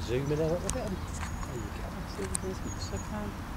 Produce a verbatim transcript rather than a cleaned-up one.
zoom in a little bit. And there you go. See if there's much I can.